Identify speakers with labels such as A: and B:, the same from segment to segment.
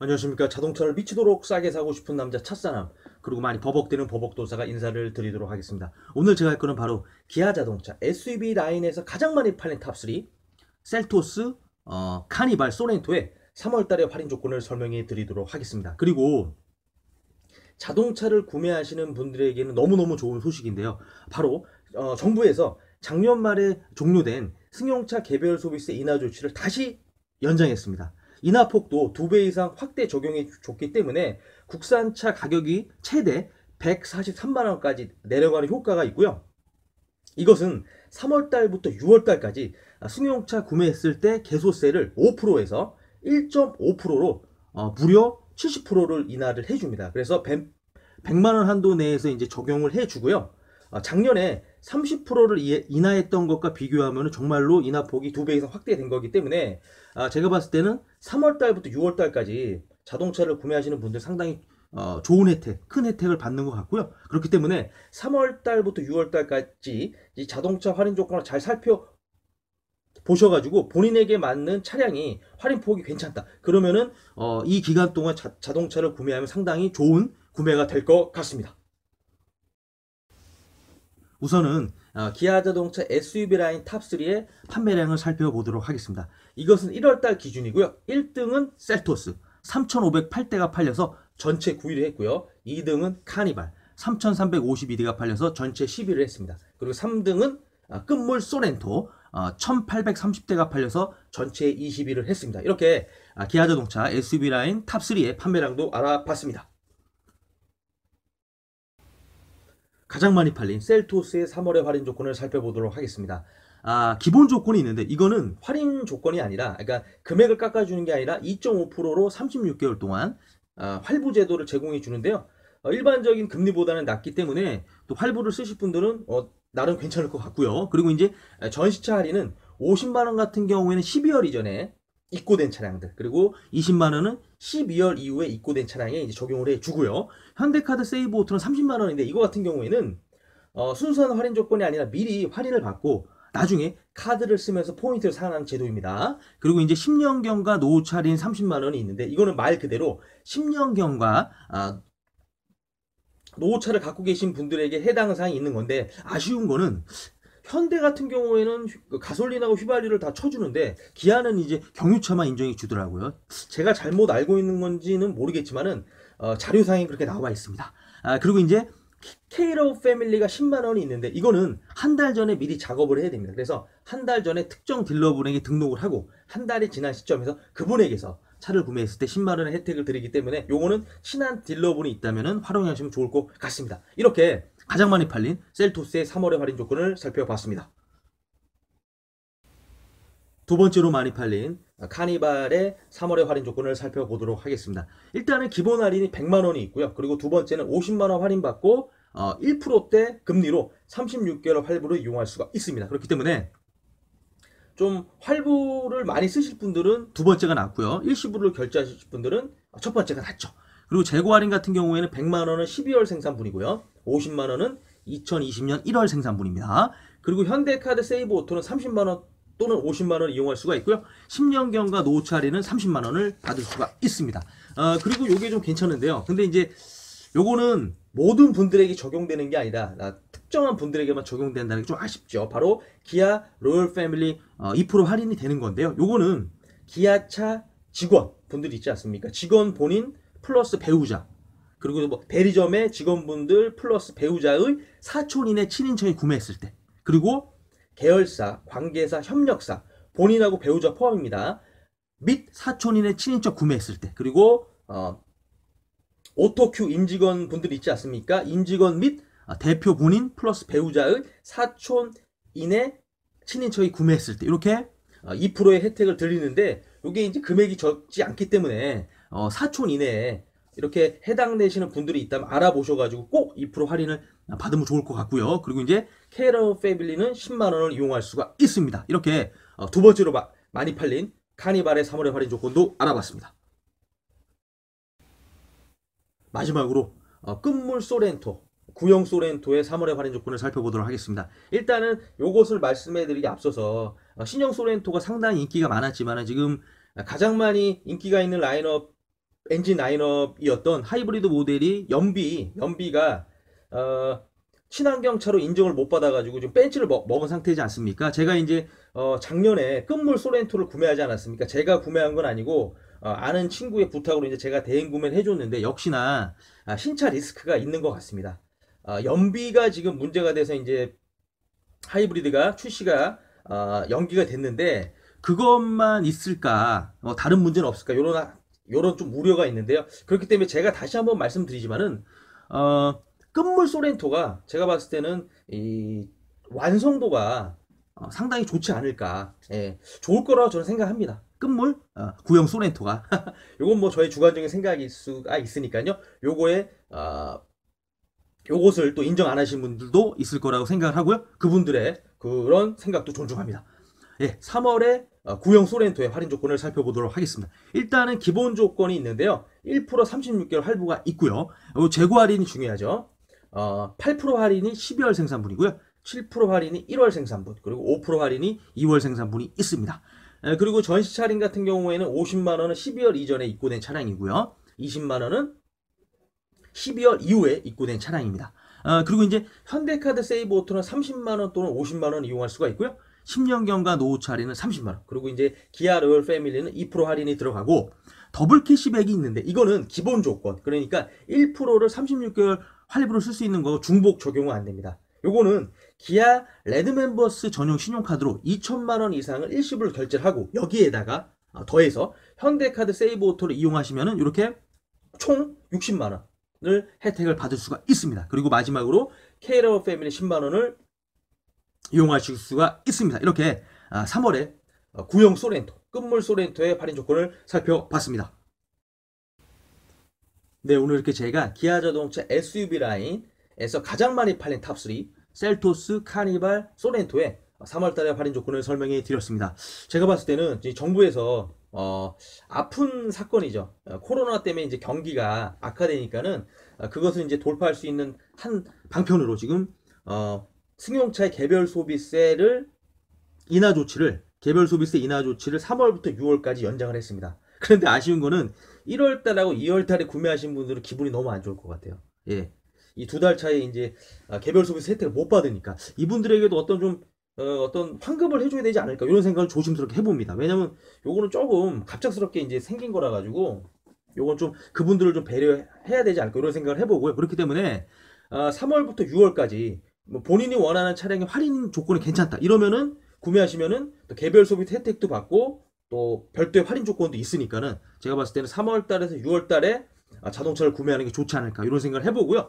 A: 안녕하십니까. 자동차를 미치도록 싸게 사고 싶은 남자 차사남, 그리고 많이 버벅대는 버벅도사가 인사를 드리도록 하겠습니다. 오늘 제가 할 거는 바로 기아 자동차 SUV 라인에서 가장 많이 팔린 탑3 셀토스, 카니발, 소렌토의 3월달의 할인 조건을 설명해 드리도록 하겠습니다. 그리고 자동차를 구매하시는 분들에게는 너무너무 좋은 소식인데요. 바로 정부에서 작년 말에 종료된 승용차 개별 소비세 인하 조치를 다시 연장했습니다. 인하폭도 2배 이상 확대 적용해 줬기 때문에 국산차 가격이 최대 143만원까지 내려가는 효과가 있고요. 이것은 3월달부터 6월달까지 승용차 구매했을 때 개소세를 5%에서 1.5%로 무려 70%를 인하를 해줍니다. 그래서 100만원 한도 내에서 이제 적용을 해주고요. 작년에 30%를 인하했던 것과 비교하면 정말로 인하폭이 2배 이상 확대된 거기 때문에 제가 봤을 때는 3월달부터 6월달까지 자동차를 구매하시는 분들 상당히 좋은 혜택, 큰 혜택을 받는 것 같고요. 그렇기 때문에 3월달부터 6월달까지 이 자동차 할인 조건을 잘 살펴보셔가지고 본인에게 맞는 차량이 할인폭이 괜찮다. 그러면은 이 기간 동안 자동차를 구매하면 상당히 좋은 구매가 될 것 같습니다. 우선은 기아 자동차 SUV 라인 탑3의 판매량을 살펴보도록 하겠습니다. 이것은 1월달 기준이고요. 1등은 셀토스 3,508대가 팔려서 전체 9위를 했고요. 2등은 카니발 3,352대가 팔려서 전체 10위를 했습니다. 그리고 3등은 끝물 소렌토 1,830대가 팔려서 전체 20위를 했습니다. 이렇게 기아 자동차 SUV 라인 탑3의 판매량도 알아봤습니다. 가장 많이 팔린 셀토스의 3월의 할인 조건을 살펴보도록 하겠습니다. 기본 조건이 있는데 이거는 할인 조건이 아니라, 그러니까 금액을 깎아주는 게 아니라 2.5%로 36개월 동안 할부 제도를 제공해 주는데요. 일반적인 금리보다는 낮기 때문에 또 할부를 쓰실 분들은 나름 괜찮을 것 같고요. 그리고 이제 전시차 할인은 50만 원 같은 경우에는 12월 이전에 입고된 차량들, 그리고 20만 원은 12월 이후에 입고된 차량에 이제 적용을 해주고요. 현대카드 세이브 오토는 30만 원인데 이거 같은 경우에는 순수한 할인 조건이 아니라 미리 할인을 받고 나중에 카드를 쓰면서 포인트를 상환하는 제도입니다. 그리고 이제 10년경과 노후차 할인 30만 원이 있는데 이거는 말 그대로 10년경과 노후차를 갖고 계신 분들에게 해당 사항이 있는 건데, 아쉬운 거는 현대 같은 경우에는 가솔린하고 휘발유를 다 쳐주는데 기아는 이제 경유차만 인정해 주더라고요. 제가 잘못 알고 있는 건지는 모르겠지만은 자료상에 그렇게 나와 있습니다. 그리고 이제 K로우 패밀리가 10만 원이 있는데 이거는 한 달 전에 미리 작업을 해야 됩니다. 그래서 한 달 전에 특정 딜러분에게 등록을 하고 한 달이 지난 시점에서 그분에게서 차를 구매했을 때 10만 원의 혜택을 드리기 때문에 요거는 친한 딜러분이 있다면 활용하시면 좋을 것 같습니다. 이렇게 가장 많이 팔린 셀토스의 3월의 할인 조건을 살펴봤습니다. 두 번째로 많이 팔린 카니발의 3월의 할인 조건을 살펴보도록 하겠습니다. 일단은 기본 할인이 100만 원이 있고요. 그리고 두 번째는 50만 원 할인받고 1%대 금리로 36개월 할부를 이용할 수가 있습니다. 그렇기 때문에 좀 할부를 많이 쓰실 분들은 두 번째가 낫고요. 일시불을 결제하실 분들은 첫 번째가 낫죠. 그리고 재고 할인 같은 경우에는 100만 원은 12월 생산분이고요. 50만 원은 2020년 1월 생산분입니다. 그리고 현대카드 세이브 오토는 30만 원 또는 50만 원을 이용할 수가 있고요. 10년경과 노후차 할인은 30만 원을 받을 수가 있습니다. 그리고 요게 좀 괜찮은데요. 근데 이제 요거는 모든 분들에게 적용되는 게 아니라 특정한 분들에게만 적용된다는 게 좀 아쉽죠. 바로 기아 로열 패밀리 2% 할인이 되는 건데요. 요거는 기아차 직원 분들 있지 않습니까? 직원 본인 플러스 배우자, 그리고 뭐 대리점의 직원분들 플러스 배우자의 사촌인의 친인척이 구매했을 때, 그리고 계열사, 관계사, 협력사, 본인하고 배우자 포함입니다. 및 사촌인의 친인척 구매했을 때, 그리고 오토큐 임직원 분들 있지 않습니까? 임직원 및 대표 본인 플러스 배우자의 사촌인의 친인척이 구매했을 때 이렇게 2%의 혜택을 드리는데, 이게 이제 금액이 적지 않기 때문에 사촌 이내에 이렇게 해당되시는 분들이 있다면 알아보셔가지고 꼭 2% 할인을 받으면 좋을 것 같고요. 그리고 이제 케이러 패밀리는 10만 원을 이용할 수가 있습니다. 이렇게 두 번째로 많이 팔린 카니발의 3월의 할인 조건도 알아봤습니다. 마지막으로 끝물 소렌토, 구형 소렌토의 3월의 할인 조건을 살펴보도록 하겠습니다. 일단은 요것을 말씀해드리기 앞서서 신형 소렌토가 상당히 인기가 많았지만 지금 가장 많이 인기가 있는 라인업 엔진 라인업이었던 하이브리드 모델이 연비가 친환경차로 인정을 못 받아가지고 지금 벤츠를 먹은 상태이지 않습니까? 제가 이제 작년에 끝물 소렌토를 구매하지 않았습니까? 제가 구매한 건 아니고 아는 친구의 부탁으로 이제 제가 대행 구매를 해줬는데 역시나 신차 리스크가 있는 것 같습니다. 연비가 지금 문제가 돼서 이제 하이브리드가 출시가 연기가 됐는데 그것만 있을까? 다른 문제는 없을까? 요런 좀 우려가 있는데요. 그렇기 때문에 제가 다시 한번 말씀드리지만은 끝물 소렌토가 제가 봤을 때는 이 완성도가 상당히 좋지 않을까. 예, 좋을 거라고 저는 생각합니다. 끝물 구형 소렌토가 요건 뭐 저의 주관적인 생각일 수가 있으니까요. 요것을 또 인정 안 하시는 분들도 있을 거라고 생각을 하고요. 그분들의 그런 생각도 존중합니다. 예, 3월에 구형 소렌토의 할인 조건을 살펴보도록 하겠습니다. 일단은 기본 조건이 있는데요. 1% 36개월 할부가 있고요. 재고 할인이 중요하죠. 8% 할인이 12월 생산분이고요. 7% 할인이 1월 생산분, 그리고 5% 할인이 2월 생산분이 있습니다. 그리고 전시 차량 같은 경우에는 50만 원은 12월 이전에 입고된 차량이고요. 20만 원은 12월 이후에 입고된 차량입니다. 그리고 이제 현대카드 세이브 오토는 30만 원 또는 50만 원 이용할 수가 있고요. 10년경과 노후차 할인은 30만 원. 그리고 이제 기아 로열 패밀리는 2% 할인이 들어가고 더블 캐시백이 있는데 이거는 기본 조건. 그러니까 1%를 36개월 할부로 쓸 수 있는 거 중복 적용은 안 됩니다. 요거는 기아 레드멤버스 전용 신용카드로 2천만 원 이상을 일시불 결제를 하고 여기에다가 더해서 현대카드 세이브 오토를 이용하시면은 이렇게 총 60만 원을 혜택을 받을 수가 있습니다. 그리고 마지막으로 K라우 패밀리 10만 원을 이용하실 수가 있습니다. 이렇게 3월에 구형 소렌토, 끝물 소렌토의 할인 조건을 살펴봤습니다. 네, 오늘 이렇게 제가 기아 자동차 SUV 라인에서 가장 많이 팔린 탑3 셀토스, 카니발, 소렌토의 3월달의 할인 조건을 설명해 드렸습니다. 제가 봤을 때는 정부에서 아픈 사건이죠. 코로나 때문에 이제 경기가 악화되니까는 그것을 이제 돌파할 수 있는 한 방편으로 지금 승용차의 개별 소비세를 개별 소비세 인하 조치를 3월부터 6월까지 연장을 했습니다. 그런데 아쉬운 거는 1월달하고 2월달에 구매하신 분들은 기분이 너무 안 좋을 것 같아요. 예. 이 두 달 차에 이제 개별 소비세 혜택을 못 받으니까 이분들에게도 어떤 환급을 해줘야 되지 않을까 이런 생각을 조심스럽게 해봅니다. 왜냐면 요거는 조금 갑작스럽게 이제 생긴 거라 가지고 요건 좀 그분들을 좀 배려해야 되지 않을까 이런 생각을 해보고요. 그렇기 때문에 3월부터 6월까지 뭐 본인이 원하는 차량의 할인 조건이 괜찮다 이러면은 구매하시면은 또 개별 소비 혜택도 받고 또 별도의 할인 조건도 있으니까는 제가 봤을 때는 3월 달에서 6월 달에 자동차를 구매하는 게 좋지 않을까 이런 생각을 해보고요.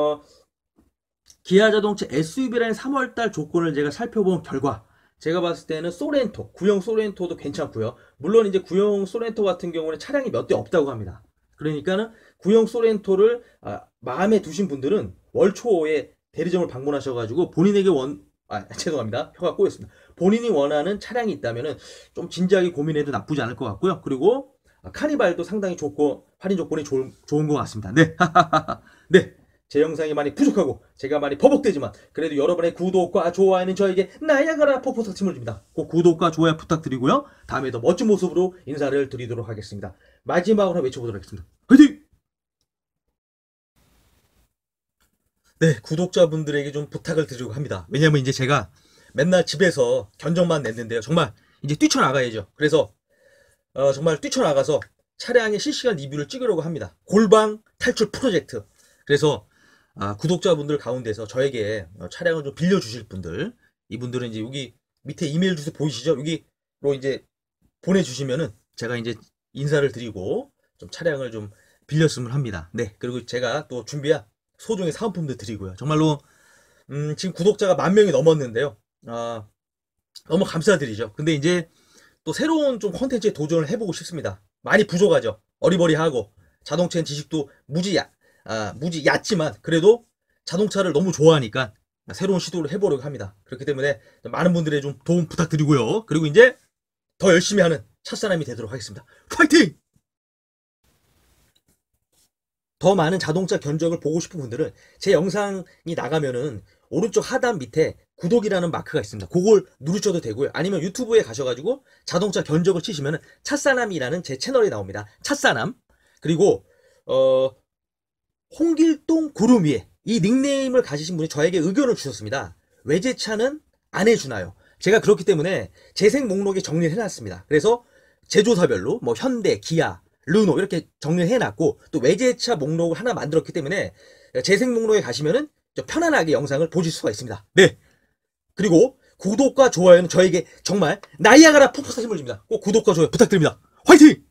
A: 기아 자동차 SUV 라인 3월 달 조건을 제가 살펴본 결과 제가 봤을 때는 소렌토, 구형 소렌토도 괜찮고요. 물론 이제 구형 소렌토 같은 경우는 차량이 몇 대 없다고 합니다. 그러니까는 구형 소렌토를 마음에 두신 분들은 월 초에 대리점을 방문하셔가지고 본인에게 죄송합니다. 혀가 꼬였습니다. 본인이 원하는 차량이 있다면은 좀 진지하게 고민해도 나쁘지 않을 것 같고요. 그리고 카니발도 상당히 좋고 할인 조건이 좋은 것 같습니다. 네, 네. 제 영상이 많이 부족하고 제가 많이 버벅대지만 그래도 여러분의 구독과 좋아요는 저에게 나야가라 폭포 힘을 줍니다. 꼭 구독과 좋아요 부탁드리고요. 다음에 더 멋진 모습으로 인사를 드리도록 하겠습니다. 마지막으로 외쳐보도록 하겠습니다. 화이팅! 네, 구독자분들에게 좀 부탁을 드리려고 합니다. 왜냐면 이제 제가 맨날 집에서 견적만 냈는데요. 정말 이제 뛰쳐나가야죠. 그래서 정말 뛰쳐나가서 차량의 실시간 리뷰를 찍으려고 합니다. 골방 탈출 프로젝트. 그래서 구독자분들 가운데서 저에게 차량을 좀 빌려주실 분들, 이분들은 이제 여기 밑에 이메일 주소 보이시죠? 여기로 이제 보내주시면은 제가 이제 인사를 드리고 좀 차량을 좀 빌렸으면 합니다. 네, 그리고 제가 또 준비한 소정의 사은품도 드리고요. 정말로 지금 구독자가 10,000명이 넘었는데요. 너무 감사드리죠. 근데 이제 또 새로운 좀 콘텐츠에 도전을 해보고 싶습니다. 많이 부족하죠. 어리버리하고 자동차 지식도 무지 얕지만 그래도 자동차를 너무 좋아하니까 새로운 시도를 해보려고 합니다. 그렇기 때문에 많은 분들의 좀 도움 부탁드리고요. 그리고 이제 더 열심히 하는 첫사람이 되도록 하겠습니다. 파이팅! 더 많은 자동차 견적을 보고 싶은 분들은 제 영상이 나가면은 오른쪽 하단 밑에 구독이라는 마크가 있습니다. 그걸 누르셔도 되고요. 아니면 유튜브에 가셔가지고 자동차 견적을 치시면은 찻사남이라는 제 채널이 나옵니다. 찻사남. 그리고 홍길동 구름 위에 이 닉네임을 가지신 분이 저에게 의견을 주셨습니다. 외제차는 안 해주나요? 제가 그렇기 때문에 재생 목록에 정리를 해놨습니다. 그래서 제조사별로 뭐 현대, 기아, 르노 이렇게 정리를 해놨고 또 외제차 목록을 하나 만들었기 때문에 재생 목록에 가시면은 편안하게 영상을 보실 수가 있습니다. 네. 그리고 구독과 좋아요는 저에게 정말 나이아가라 푹푹 힘을 줍니다. 꼭 구독과 좋아요 부탁드립니다. 화이팅!